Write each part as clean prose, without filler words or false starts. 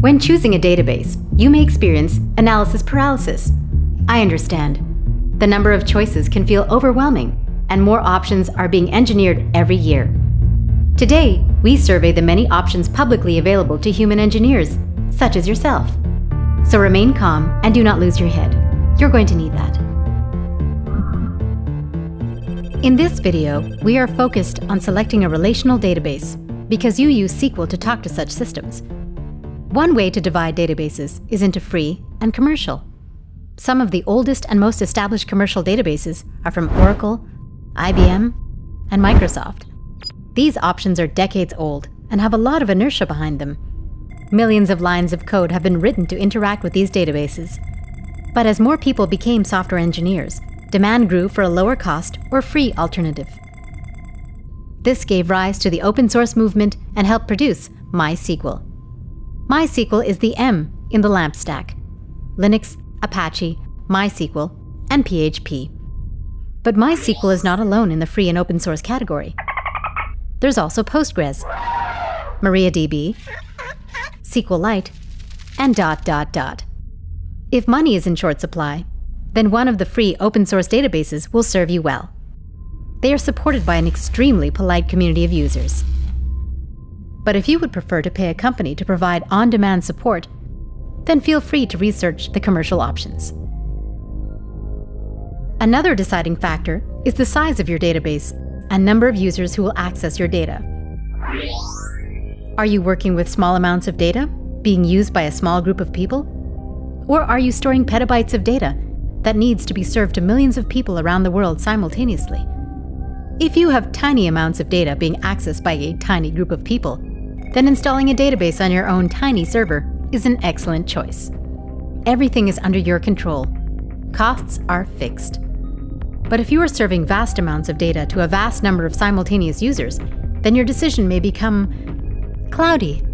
When choosing a database, you may experience analysis paralysis. I understand. The number of choices can feel overwhelming, and more options are being engineered every year. Today, we survey the many options publicly available to human engineers, such as yourself. So remain calm and do not lose your head. You're going to need that. In this video, we are focused on selecting a relational database because you use SQL to talk to such systems. One way to divide databases is into free and commercial. Some of the oldest and most established commercial databases are from Oracle, IBM, and Microsoft. These options are decades old and have a lot of inertia behind them. Millions of lines of code have been written to interact with these databases. But as more people became software engineers, demand grew for a lower cost or free alternative. This gave rise to the open source movement and helped produce MySQL. MySQL is the M in the LAMP stack: Linux, Apache, MySQL, and PHP. But MySQL is not alone in the free and open source category. There's also Postgres, MariaDB, Sqlite, and ... If money is in short supply, then one of the free open source databases will serve you well. They are supported by an extremely polite community of users. But if you would prefer to pay a company to provide on-demand support, then feel free to research the commercial options. Another deciding factor is the size of your database and number of users who will access your data. Are you working with small amounts of data being used by a small group of people? Or are you storing petabytes of data that needs to be served to millions of people around the world simultaneously? If you have tiny amounts of data being accessed by a tiny group of people, then installing a database on your own tiny server is an excellent choice. Everything is under your control. Costs are fixed. But if you are serving vast amounts of data to a vast number of simultaneous users, then your decision may become cloudy.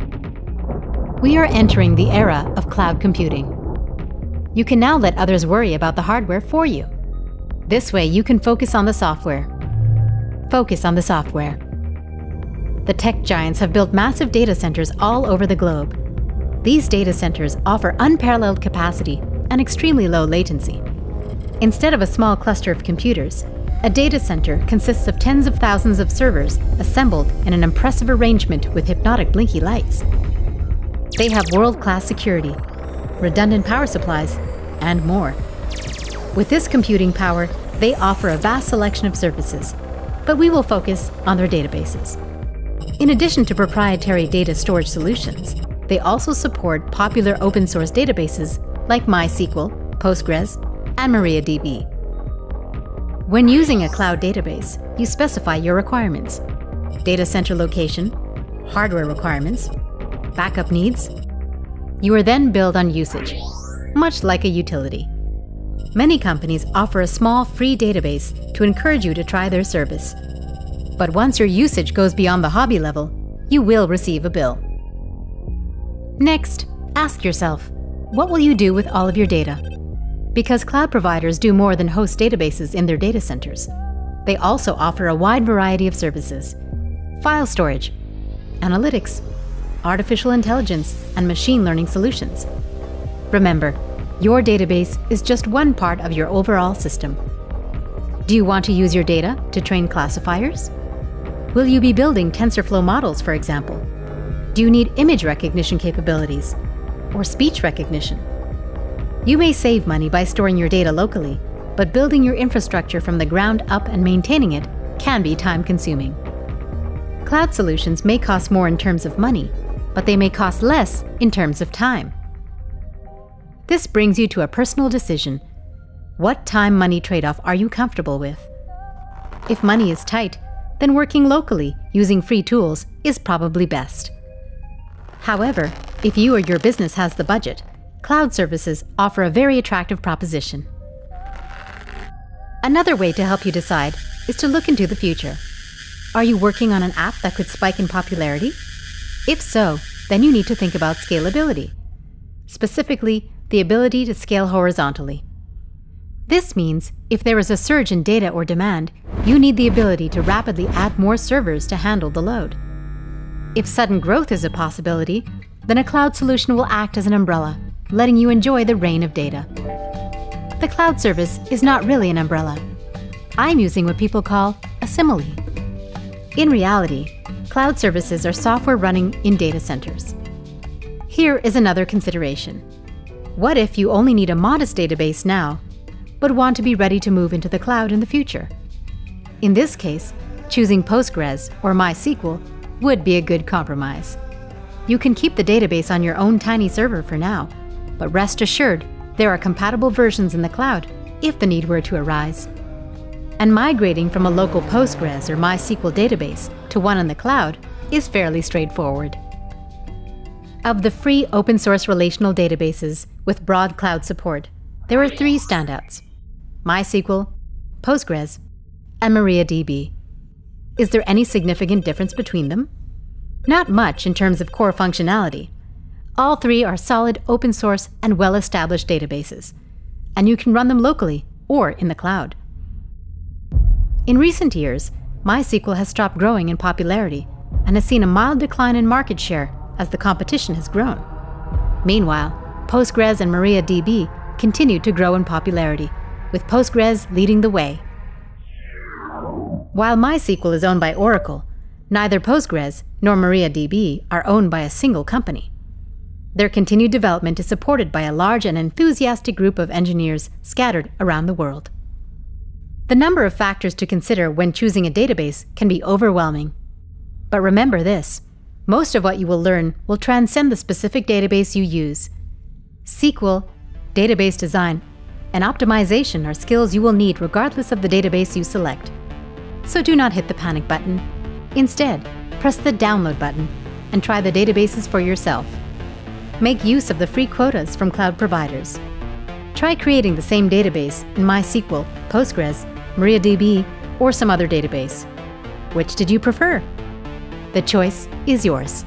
We are entering the era of cloud computing. You can now let others worry about the hardware for you. This way, you can focus on the software. Focus on the software. The tech giants have built massive data centers all over the globe. These data centers offer unparalleled capacity and extremely low latency. Instead of a small cluster of computers, a data center consists of tens of thousands of servers assembled in an impressive arrangement with hypnotic blinky lights. They have world-class security, redundant power supplies, and more. With this computing power, they offer a vast selection of services, but we will focus on their databases. In addition to proprietary data storage solutions, they also support popular open source databases like MySQL, Postgres, and MariaDB. When using a cloud database, you specify your requirements: data center location, hardware requirements, backup needs. You are then billed on usage, much like a utility. Many companies offer a small free database to encourage you to try their service. But once your usage goes beyond the hobby level, you will receive a bill. Next, ask yourself, what will you do with all of your data? Because cloud providers do more than host databases in their data centers. They also offer a wide variety of services: file storage, analytics, artificial intelligence, and machine learning solutions. Remember, your database is just one part of your overall system. Do you want to use your data to train classifiers? Will you be building TensorFlow models, for example? Do you need image recognition capabilities or speech recognition? You may save money by storing your data locally, but building your infrastructure from the ground up and maintaining it can be time-consuming. Cloud solutions may cost more in terms of money, but they may cost less in terms of time. This brings you to a personal decision. What time-money trade-off are you comfortable with? If money is tight, then working locally using free tools is probably best. However, if you or your business has the budget, cloud services offer a very attractive proposition. Another way to help you decide is to look into the future. Are you working on an app that could spike in popularity? If so, then you need to think about scalability. Specifically, the ability to scale horizontally. This means if there is a surge in data or demand, you need the ability to rapidly add more servers to handle the load. If sudden growth is a possibility, then a cloud solution will act as an umbrella, letting you enjoy the rain of data. The cloud service is not really an umbrella. I'm using what people call a simile. In reality, cloud services are software running in data centers. Here is another consideration. What if you only need a modest database now, but want to be ready to move into the cloud in the future? In this case, choosing Postgres or MySQL would be a good compromise. You can keep the database on your own tiny server for now, but rest assured there are compatible versions in the cloud if the need were to arise. And migrating from a local Postgres or MySQL database to one in the cloud is fairly straightforward. Of the free open-source relational databases with broad cloud support, there are 3 standouts: MySQL, Postgres, and MariaDB. Is there any significant difference between them? Not much in terms of core functionality. All 3 are solid open-source and well-established databases, and you can run them locally or in the cloud. In recent years, MySQL has stopped growing in popularity and has seen a mild decline in market share as the competition has grown. Meanwhile, Postgres and MariaDB continue to grow in popularity, with Postgres leading the way. While MySQL is owned by Oracle, neither Postgres nor MariaDB are owned by a single company. Their continued development is supported by a large and enthusiastic group of engineers scattered around the world. The number of factors to consider when choosing a database can be overwhelming. But remember this: most of what you will learn will transcend the specific database you use. SQL, database design, and optimization are skills you will need regardless of the database you select. So do not hit the panic button. Instead, press the download button and try the databases for yourself. Make use of the free quotas from cloud providers. Try creating the same database in MySQL, Postgres, MariaDB, or some other database. Which did you prefer? The choice is yours.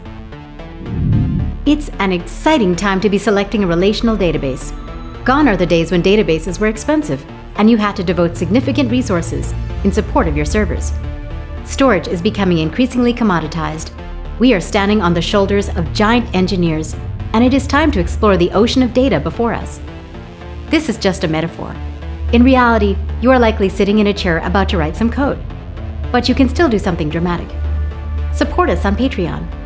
It's an exciting time to be selecting a relational database. Gone are the days when databases were expensive and you had to devote significant resources in support of your servers. Storage is becoming increasingly commoditized. We are standing on the shoulders of giant engineers, and it is time to explore the ocean of data before us. This is just a metaphor. In reality, you are likely sitting in a chair about to write some code, but you can still do something dramatic. Support us on Patreon.